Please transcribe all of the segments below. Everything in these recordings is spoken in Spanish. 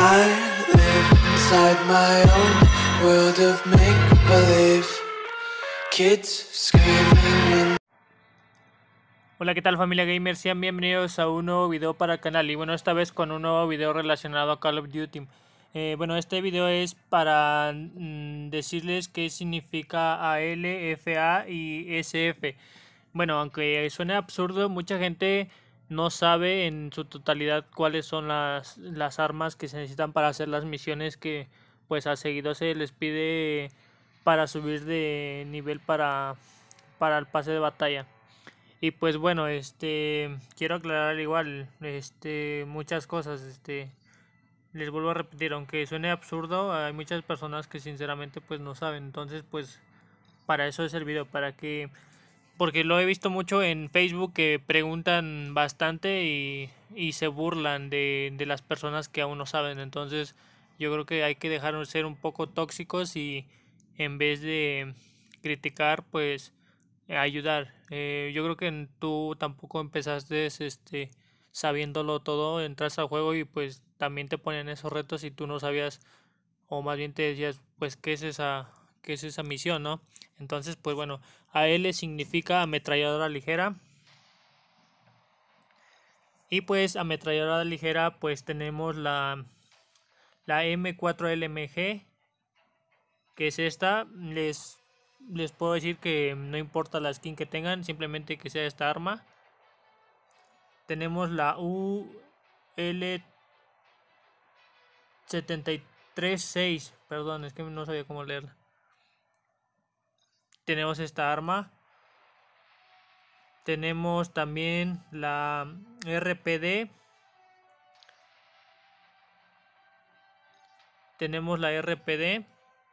I live inside my own world of make-believe. Kids screaming in. Hola, ¿qué tal familia gamer? Sean bienvenidos a un nuevo video para el canal y bueno, esta vez con un nuevo video relacionado a Call of Duty. Bueno, este video es para decirles qué significa AL, FA y SF. Bueno, aunque suene absurdo, mucha gente no sabe en su totalidad cuáles son las armas que se necesitan para hacer las misiones que pues a seguido se les pide para subir de nivel para el pase de batalla. Y pues bueno, quiero aclarar igual muchas cosas, les vuelvo a repetir, aunque suene absurdo, hay muchas personas que sinceramente pues no saben. Entonces, pues para eso es el video, porque lo he visto mucho en Facebook que preguntan bastante y se burlan de las personas que aún no saben. Entonces, yo creo que hay que dejar de ser un poco tóxicos y en vez de criticar, pues ayudar. Yo creo que tú tampoco empezaste sabiéndolo todo, entras al juego y pues también te ponen esos retos y tú no sabías, o más bien te decías, pues qué es esa misión, ¿no? Entonces, pues bueno, AL significa ametralladora ligera. Y pues ametralladora ligera, pues tenemos la M4LMG, que es esta. Les puedo decir que no importa la skin que tengan, simplemente que sea esta arma. Tenemos la UL736, perdón, es que no sabía cómo leerla. Tenemos esta arma. Tenemos también la RPD. Tenemos la RPD.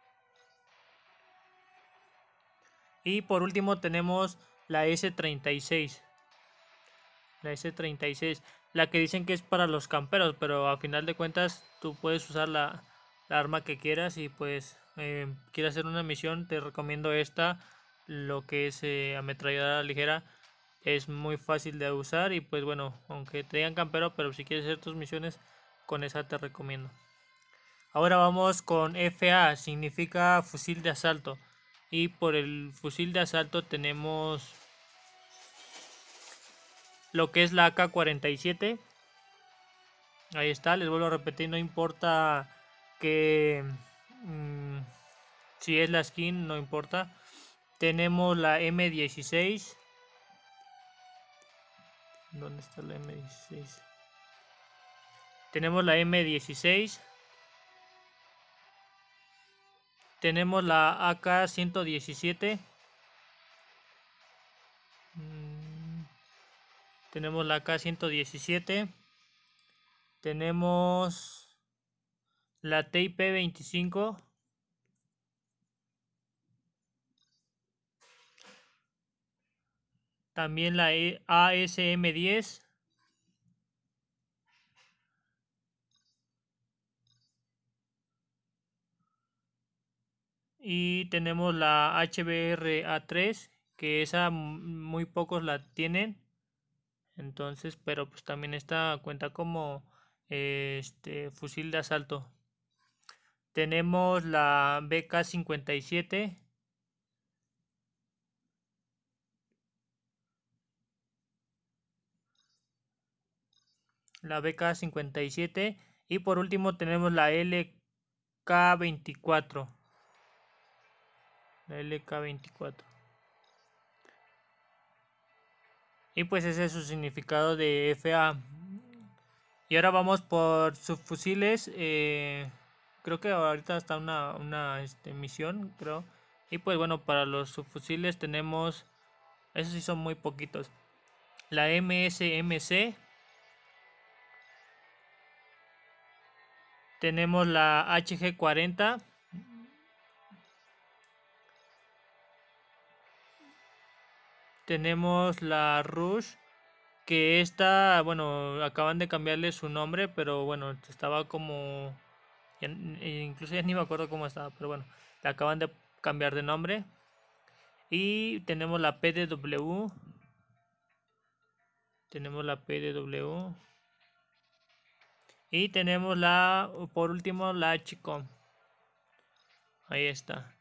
Y por último tenemos la S36. La S36. La que dicen que es para los camperos, pero a final de cuentas tú puedes usar la arma que quieras. Y pues quieres hacer una misión, te recomiendo esta. Lo que es ametralladora ligera. Es muy fácil de usar y pues bueno, aunque te digan campero, pero si quieres hacer tus misiones, con esa te recomiendo. Ahora vamos con FA, significa fusil de asalto. Y por el fusil de asalto tenemos lo que es la AK-47. Ahí está, les vuelvo a repetir, no importa que si es la skin, no importa. Tenemos la M16. ¿Dónde está la M16? Tenemos la M16. Tenemos la AK-117. Tenemos la AK-117. Tenemos la TIP-25. También la ASM-10. Y tenemos la HBR-A3, que esa muy pocos la tienen. Entonces, pero pues también esta cuenta como fusil de asalto. Tenemos la BK-57. La BK-57. Y por último tenemos la LK-24. La LK-24. Y pues ese es su significado de FA. Y ahora vamos por subfusiles. Creo que ahorita está una misión, creo. Y pues bueno, para los subfusiles tenemos, esos sí son muy poquitos. La MSMC. Tenemos la HG40. Tenemos la Rush, que esta, bueno, acaban de cambiarle su nombre, pero bueno, estaba como, incluso ya ni me acuerdo cómo estaba, pero bueno, la acaban de cambiar de nombre. Y tenemos la PDW. Tenemos la PDW. Y tenemos por último, la Chico. Ahí está.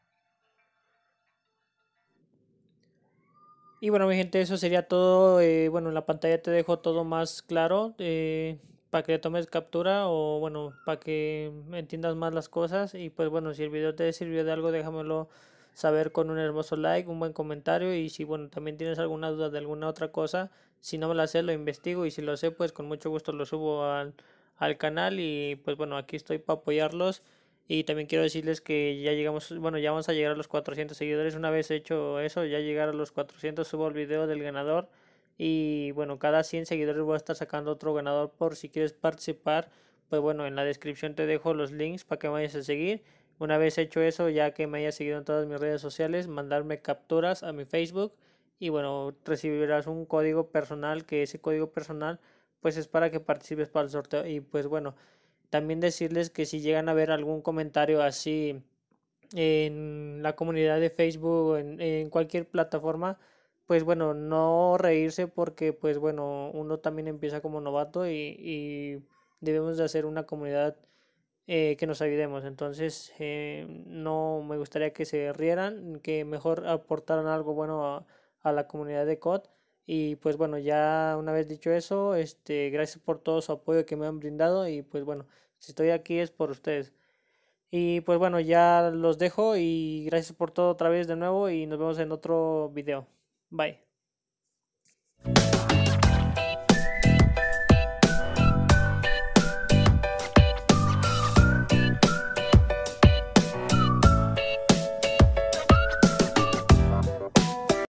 Y bueno, mi gente, eso sería todo. Bueno, en la pantalla te dejo todo más claro para que tomes captura o bueno, para que entiendas más las cosas. Y pues bueno, si el video te sirvió de algo, déjamelo saber con un hermoso like, un buen comentario. Y si bueno, también tienes alguna duda de alguna otra cosa, si no me la sé, lo investigo. Y si lo sé, pues con mucho gusto lo subo al canal. Y pues bueno, aquí estoy para apoyarlos. Y también quiero decirles que ya llegamos, bueno, ya vamos a llegar a los 400 seguidores. Una vez hecho eso, ya llegar a los 400, subo el video del ganador. Y bueno, cada 100 seguidores voy a estar sacando otro ganador por si quieres participar. Pues bueno, en la descripción te dejo los links para que me vayas a seguir. Una vez hecho eso, ya que me hayas seguido en todas mis redes sociales, mandarme capturas a mi Facebook. Y bueno, recibirás un código personal, que ese código personal pues es para que participes para el sorteo. Y pues bueno. También decirles que si llegan a ver algún comentario así en la comunidad de Facebook o en cualquier plataforma, pues bueno, no reírse porque pues bueno, uno también empieza como novato y debemos de hacer una comunidad que nos ayudemos. Entonces, no me gustaría que se rieran, que mejor aportaran algo bueno a la comunidad de COD. Y pues bueno, ya una vez dicho eso, gracias por todo su apoyo que me han brindado y pues bueno, si estoy aquí es por ustedes. Y pues bueno, ya los dejo y gracias por todo otra vez de nuevo y nos vemos en otro video. Bye.